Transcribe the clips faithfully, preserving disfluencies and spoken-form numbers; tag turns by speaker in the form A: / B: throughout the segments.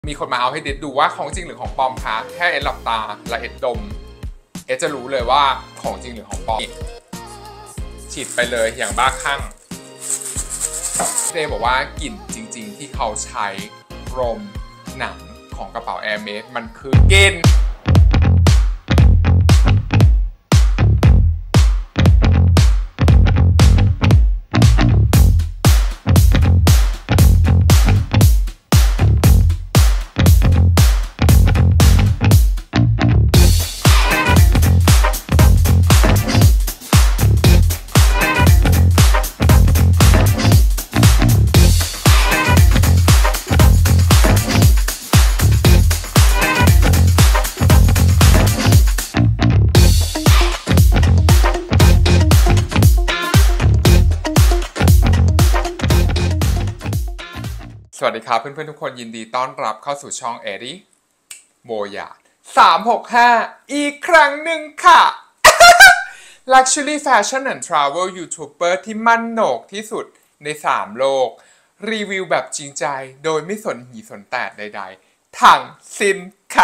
A: มีคนมาเอาให้เด็ดดูว่าของจริงหรือของปลอมคะแค่เอ็ดหลับตาและเอ็ดดมเอ็ดจะรู้เลยว่าของจริงหรือของปลอมฉีดไปเลยอย่างบ้าคลั่งเดย์บอกว่ากลิ่นจริงๆที่เขาใช้รมหนังของกระเป๋า Hermes มันคือกลิ่นสวัสดีครับเพื่อนๆทุกคนยินดีต้อนรับเข้าสู่ช่องเอริโบยาสามหกห้าอีกครั้งหนึ่งค่ะ Luxury Fashion and Travel YouTuber ที่มั่นโหนกที่สุดในสามโลกรีวิวแบบจริงใจโดยไม่สนหีสนแตกใดๆทั้งสิ้นค่ะ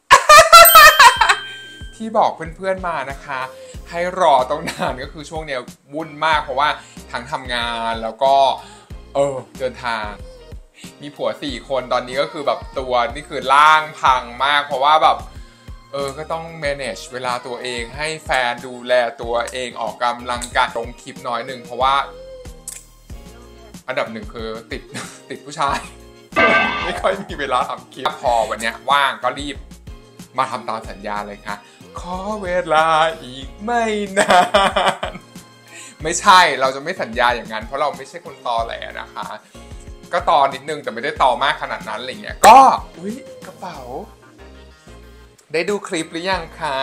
A: ที่บอกเพื่อนๆมานะคะให้รอต้องนานก็คือช่วงเนี้ยวุ่นมากเพราะว่าทั้งทำงานแล้วก็เออเดินทางมีผัวสี่คนตอนนี้ก็คือแบบตัวนี่คือล่างพังมากเพราะว่าแบบเออก็ต้อง manage เวลาตัวเองให้แฟนดูแลตัวเองออกกำลังกายลงคลิปน้อยหนึ่งเพราะว่าอันดับหนึ่งคือติดติดผู้ชาย ไม่ค่อยมีเวลาทำคลิปพอวันเนี้ยว่างก็รีบมาทำตามสัญญาเลยค่ะขอเวลาอีกไม่นานไม่ใช่เราจะไม่สัญญาอย่างนั้นเพราะเราไม่ใช่คนตอแหลนะคะก็ตอนิดนึงแต่ไม่ได้ตอมากขนาดนั้นอะไรเงี้ยก็อุ๊ยกระเป๋าได้ดูคลิปหรือยังคะ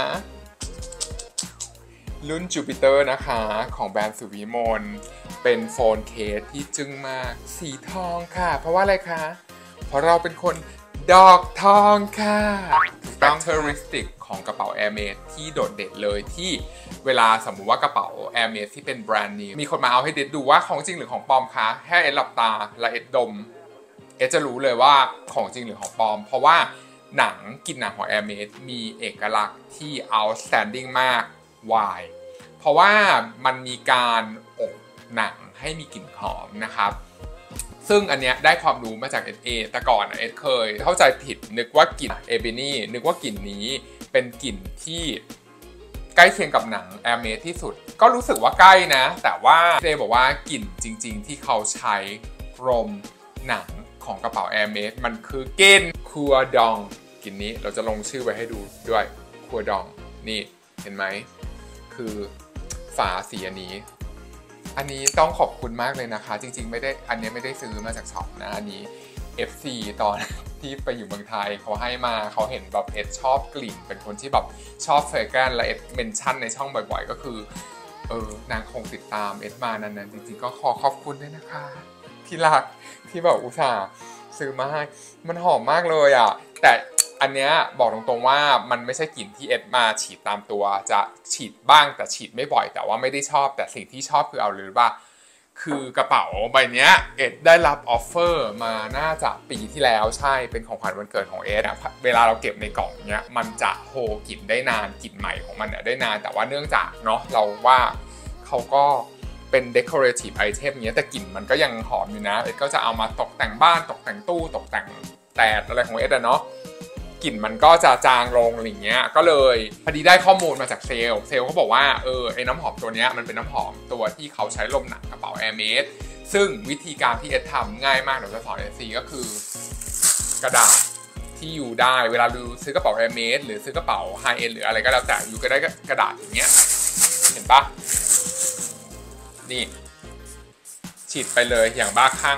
A: รุ่นจูปิเตอร์นะคะของแบรนด์สุวิมลเป็นโฟนเคสที่จึ้งมากสีทองค่ะเพราะว่าอะไรคะเพราะเราเป็นคนดอกทองค่ะต้อง characteristic ของกระเป๋า Hermes ที่โดดเด่นเลยที่เวลาสมมุติว่ากระเป๋า Hermes ที่เป็นแบรนด์นี้มีคนมาเอาให้เด็ดดูว่าของจริงหรือของปลอมคะแค่เอ็ดหลับตาและเอ็ดดมเอ็ดจะรู้เลยว่าของจริงหรือของปลอมเพราะว่าหนังกลิ่นหนังของ Hermes มีเอกลักษณ์ที่ outstanding มาก why เพราะว่ามันมีการอบหนังให้มีกลิ่นหอมนะครับซึ่งอันเนี้ยได้ความรู้มาจากเอสเอแต่ก่อนเอสเคยเข้าใจผิดนึกว่ากลิ่นเอเบนี่นึกว่ากลิ่นนี้เป็นกลิ่นที่ใกล้เคียงกับหนังแอร์เมสที่สุดก็รู้สึกว่าใกล้นะแต่ว่าเจบอกว่ากลิ่นจริงๆที่เขาใช้รมหนังของกระเป๋าแอร์เมสมันคือกลิ่นคัวดองกลิ่นนี้เราจะลงชื่อไว้ให้ดูด้วยคัวดองนี่เห็นไหมคือฝาสีอันนี้อันนี้ต้องขอบคุณมากเลยนะคะจริงๆไม่ได้อันนี้ไม่ได้ซื้อมาจากช็อปนะอันนี้ เอฟ ซี ตอนที่ไปอยู่เมืองไทยเขาให้มาเขาเห็นแบบเอ็ดชอบกลิ่นเป็นคนที่แบบชอบเฟรแกรนซ์และเอ็ดเมนชั่นในช่องบ่อยๆก็คือเออนางคงติดตามเอ็ดมานานๆจริงๆก็ขอขอบคุณด้วยนะคะที่รักที่แบบอุตส่าห์ซื้อมาให้มันหอมมากเลยอ่ะแต่อันเนี้ยบอกตรงๆว่ามันไม่ใช่กลิ่นที่เอ็ดมาฉีดตามตัวจะฉีดบ้างแต่ฉีดไม่บ่อยแต่ว่าไม่ได้ชอบแต่สิ่งที่ชอบคือเอาหรือว่าคือกระเป๋าใบนี้เอ็ดได้รับออฟเฟอร์มาน่าจะปีที่แล้วใช่เป็นของขวัญวันเกิดของเอ็ดอะเวลาเราเก็บในกล่องเนี้ยมันจะโฮกลิ่นได้นานกลิ่นใหม่ของมันเนี่ยได้นานแต่ว่าเนื่องจากเนาะเราว่าเขาก็เป็น decorative item เนี้ยแต่กลิ่นมันก็ยังหอมอยู่นะเอ็ดก็จะเอามาตกแต่งบ้านตกแต่งตู้ตกแต่งแต่อะไรของเอ็ดอะเนาะกลิ่นมันก็จะจางลงอะไรเงี้ยก็เลยพอดีได้ข้อมูลมาจากเซลล์เซลล์เขาบอกว่าเออไอ้น้ำหอมตัวเนี้ยมันเป็นน้ำหอมตัวที่เขาใช้ลมหนังกระเป๋า Hermes ซึ่งวิธีการที่เอ็ดทำง่ายมากเดี๋ยวจะสอนเอสซีก็คือกระดาษที่อยู่ได้เวลาดูซื้อกระเป๋า Hermes หรือซื้อกระเป๋า High End หรืออะไรก็แล้วแต่อยู่ก็ได้กระดาษอย่างเงี้ยเห็นปะนี่ฉีดไปเลยอย่างบ้าคลั่ง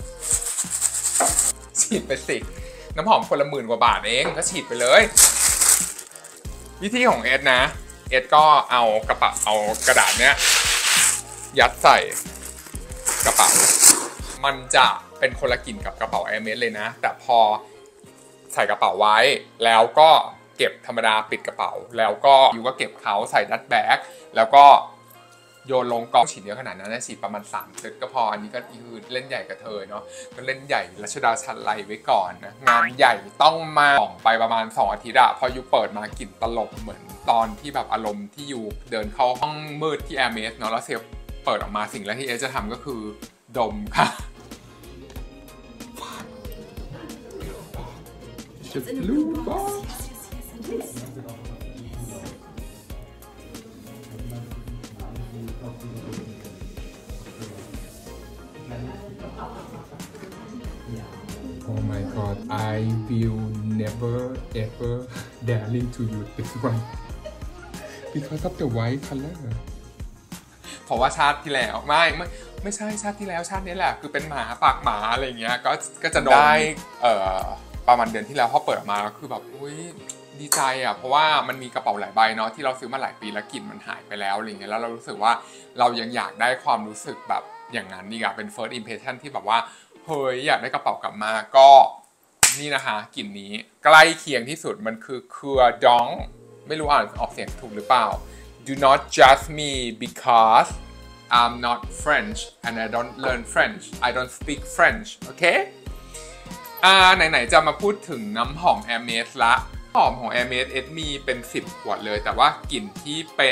A: ฉีดไปสิน้ำหอมคนละหมื่นกว่าบาทเองก็ฉีดไปเลยวิธีของเอ็ดนะเอ็ดก็เอากระเป๋าเอากระดาษเนี้ยยัดใส่กระเป๋ามันจะเป็นคนละกลิ่นกับกระเป๋า Hermes เลยนะแต่พอใส่กระเป๋าไว้แล้วก็เก็บธรรมดาปิดกระเป๋าแล้วก็อยู่ก็เก็บเขาใส่ดัตแบ็กแล้วก็โยนลงกล่องฉีดเยอะขนาดนั้นนะฉีดประมาณสามเซตก็พออันนี้ก็คือเล่นใหญ่กับเธอเนาะก็เล่นใหญ่รัชดาชันไลไว้ก่อนนะงานใหญ่ต้องมาส่องไปประมาณสองอาทิตย์อะพอยูเปิดมากลิ่นตลบเหมือนตอนที่แบบอารมณ์ที่ยูเดินเข้าห้องมืดที่แอร์เมสเนาะแล้วเซลเปิดออกมาสิ่งแรกที่เอจะทำก็คือดมค่ะOh my god, I will never ever daring to use this one because of the white color เพราะว่าชาติที่แล้วไม่ไม่ไม่ใช่ชาติที่แล้วชาตินี้แหละคือเป็นหมาปากหมาอะไรเงี้ยก็ก็จะได้เอ่อประมาณเดือนที่แล้วพอเปิดออกมาแล้วคือแบบอุ้ยดีใจอ่ะเพราะว่ามันมีกระเป๋าหลายใบเนาะที่เราซื้อมาหลายปีแล้วกลิ่นมันหายไปแล้วอะไรเงี้ยแล้วเรารู้สึกว่าเรายังอยากได้ความรู้สึกแบบอย่างนั้นนี่อะเป็น first impression ที่แบบว่าเฮ้ยอยากได้กระเป๋ากลับมาก็นี่นะคะกลิ่นนี้ใกล้เคียงที่สุดมันคือเครือดองไม่รู้อ่านออกเสียงถูกหรือเปล่า Do not judge me because I'm not French and I don't learn French I don't speak French โอเคอ่าไหนๆจะมาพูดถึงน้ำหอม Hermes ละหอมของ Hermes เอสมีเป็นสิบขวดเลยแต่ว่ากลิ่นที่เป็น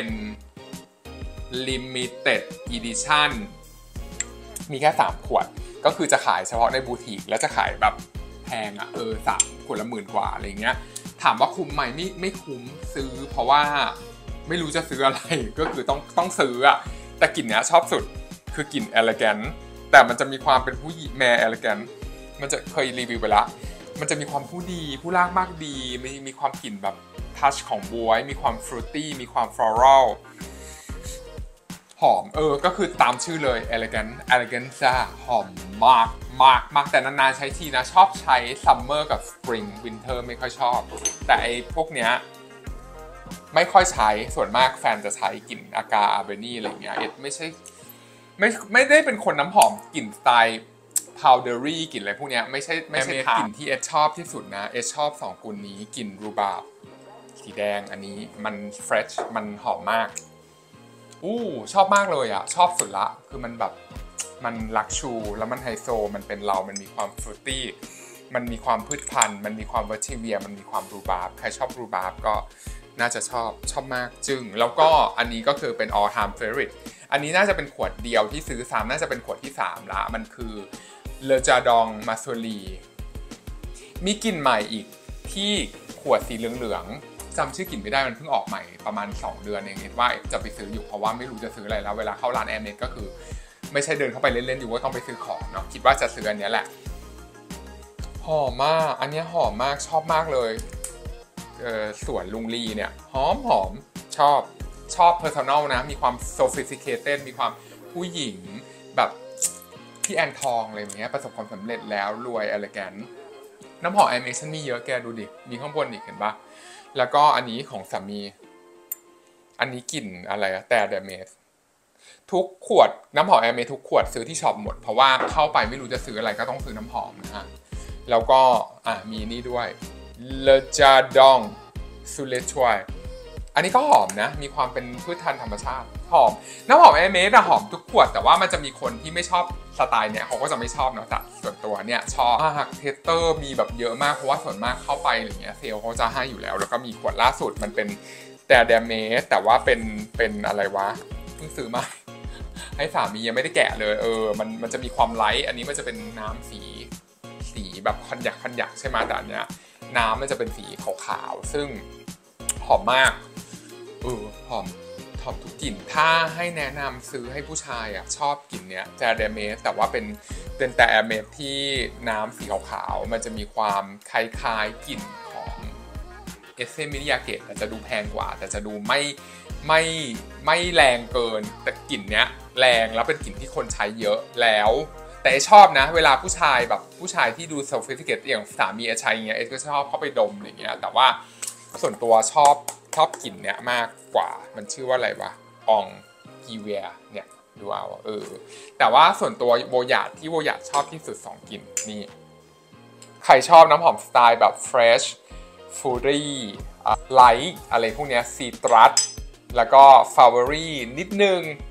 A: Limited Edition มีแค่สามขวดก็คือจะขายเฉพาะในบูติกแล้วจะขายแบบแพงอ่ะเออสามขวดละหมื่นกว่าอะไรเงี้ยถามว่าคุ้มไหมไม่ไม่คุ้มซื้อเพราะว่าไม่รู้จะซื้ออะไรก็คือต้องต้องซื้ออ่ะแต่กลิ่นเนี้ยชอบสุดคือกลิ่น Elegant แต่มันจะมีความเป็นผู้หญิงแม Elegant มันจะเคยรีวิวไปละมันจะมีความผู้ดีผู้ลากมากดีมีมีความกลิ่นแบบทัชของบ๊วยมีความฟรุตตี้มีความฟลอรัลหอมเออก็คือตามชื่อเลย Elegant Elegant จ้าหอมมากมากมากแต่นานๆใช้ทีนะชอบใช้ Summer กับ Spring Winter ไม่ค่อยชอบแต่ไอ้พวกเนี้ยไม่ค่อยใช้ส่วนมากแฟนจะใช้กลิ่นอากาอาเบนี่อะไรเงี้ยเอ็ดไม่ใช่ไม่ไม่ได้เป็นคนน้ำหอมกลิ่นสไตล์พาวเดอรี่กลิ่นอะไรพวกเนี้ยไม่ใช่ไม่ใช่กลิ่นที่เอ็ดชอบที่สุดนะเอ็ดชอบสองกลิ่นนี้กลิ่นรูบาบสีแดงอันนี้มันเฟรชมันหอมมากอู้ชอบมากเลยอ่ะชอบสุดละคือมันแบบมันลักชูแล้วมันไฮโซมันเป็นเรามันมีความฟรุตตี้มันมีความพืชพันธุ์มันมีความเวอร์ทิเวียมันมีความรูบาบใครชอบรูบาบก็น่าจะชอบชอบมากจึงแล้วก็อันนี้ก็คือเป็น all time favorite อันนี้น่าจะเป็นขวดเดียวที่ซื้อซ้ำน่าจะเป็นขวดที่สามละมันคือเลจาดองมาโซลีมีกลิ่นใหม่อีกที่ขวดสีเหลืองๆจำชื่อกลิ่นไม่ได้มันเพิ่งออกใหม่ประมาณสองเดือนเองเห็นว่าจะไปซื้ออยู่เพราะว่าไม่รู้จะซื้ออะไรแล้วเวลาเข้าร้านแอร์เมสก็คือไม่ใช่เดินเข้าไปเล่นๆอยู่ว่าต้องไปซื้อของเนาะคิดว่าจะซื้ออันนี้แหละหอมมากอันนี้หอมมากชอบมากเลยสวนลุงลีเนี่ยหอมหอมชอบชอบ personal นะมีความ sophisticated มีความผู้หญิงแบบพี่แอนทองอะไรอย่างเงี้ยประสบความสำเร็จแล้วรวย elegant น้ำหอม Hermes ฉันมีเยอะแกดูดิมีข้างบนอีกเห็นปะแล้วก็อันนี้ของสามีอันนี้กลิ่นอะไรอะแต่ Hermes ทุกขวดน้ำหอม Hermes ทุกขวดซื้อที่ช็อปหมดเพราะว่าเข้าไปไม่รู้จะซื้ออะไรก็ต้องซื้อน้ำหอมนะฮะแล้วก็อ่ะมีนี่ด้วยเลจาดองซูเลชวยอันนี้ก็หอมนะมีความเป็นพืชพันธุ์ธรรมชาติหอมน้ำหอม Hermes อะหอมทุกขวดแต่ว่ามันจะมีคนที่ไม่ชอบสไตล์เนี่ยเขาก็จะไม่ชอบเนาะแต่ส่วนตัวเนี่ยชอบมากเทสเตอร์มีแบบเยอะมากเพราะว่าส่วนมากเข้าไปอะไรเงี้ยเซลเขาจะให้อยู่แล้วแล้วก็มีขวดล่าสุดมันเป็นแต่ Hermes แต่ว่าเป็นเป็นอะไรวะเพิ่งซื้อมาให้สามียังไม่ได้แกะเลยเออมันมันจะมีความไลท์อันนี้มันจะเป็นน้ำสีสีแบบคอนยักคอนยักใช่ไหมแต่อันเนี้ยน้ำมันจะเป็นสีขาวๆซึ่งหอมมากเออหอมหอมทุกกลิ่นถ้าให้แนะนำซื้อให้ผู้ชายอ่ะชอบกลิ่นเนี้ยแต่ Hermes แต่ว่าเป็นเป็นแต่ Hermes ที่น้ำสีขาวๆมันจะมีความคล้ายๆกลิ่นของเอสเซมิลิยาเกะแต่จะดูแพงกว่าแต่จะดูไม่ไม่ไม่แรงเกินแต่กลิ่นเนี้ยแรงแล้วเป็นกลิ่นที่คนใช้เยอะแล้วแต่ชอบนะเวลาผู้ชายแบบผู้ชายที่ดู sophisticated อย่างสามีใช้เงี้ยเอก็ชอบเข้าไปดมอะไรเงี้ยแต่ว่าส่วนตัวชอบชอบกลิ่นเนี้ยมากกว่ามันชื่อว่าอะไรวะอองกีเวียเนี่ยดูเอาเออแต่ว่าส่วนตัวโบยาดที่โบยาดชอบที่สุดสองกลิ่นนี่ใครชอบน้ำหอมสไตล์แบบ fresh fruity light อะไรพวกเนี้ยซีตรัสแล้วก็ flowery นิดนึง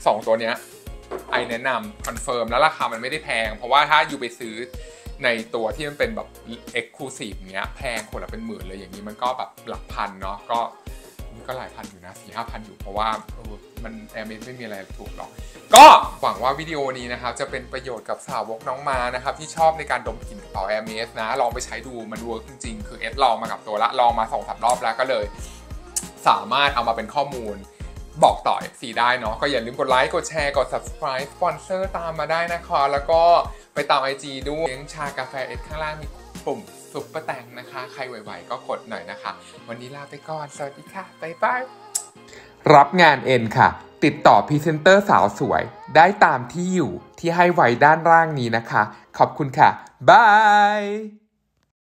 A: สองตัวเนี้ยไอแนะนำคอนเฟิร์มแล้วราคามันไม่ได้แพงเพราะว่าถ้าอยู่ไปซื้อในตัวที่มันเป็นแบบ Exclusive เงี้ยแพงคนละเป็นหมื่นเลยอย่างนี้มันก็แบบหลักพันเนาะก็ก็หลายพันอยู่นะสี่ห้าพันอยู่เพราะว่ามันแอร์เมสไม่มีอะไรถูกหรอกก็หวังว่าวิดีโอนี้นะครับจะเป็นประโยชน์กับสาวกน้องมานะครับที่ชอบในการดมกลิ่นกระเป๋าแอร์เมสนะลองไปใช้ดูมันเวิร์กจริงๆคือเอสลองมากับตัวละลองมาสองสามรอบแล้วก็เลยสามารถเอามาเป็นข้อมูลบอกต่อ เอฟ ซี ได้เนาะก็อย่าลืมกดไลค์กดแชร์กด Subscribe สปอนเซอร์ตามมาได้นะคะแล้วก็ไปตาม ไอ จี ด้วยเลี้ยงชากาแฟเอสข้างล่างมีปุ่มซุปเปอร์แตงนะคะใครไหวๆก็กดหน่อยนะคะวันนี้ลาไปก่อนสวัสดีค่ะบ๊ายบายรับงานเอ็นค่ะติดต่อพรีเซนเตอร์สาวสวยได้ตามที่อยู่ที่ให้ไว้ด้านล่างนี้นะคะขอบคุณค่ะบาย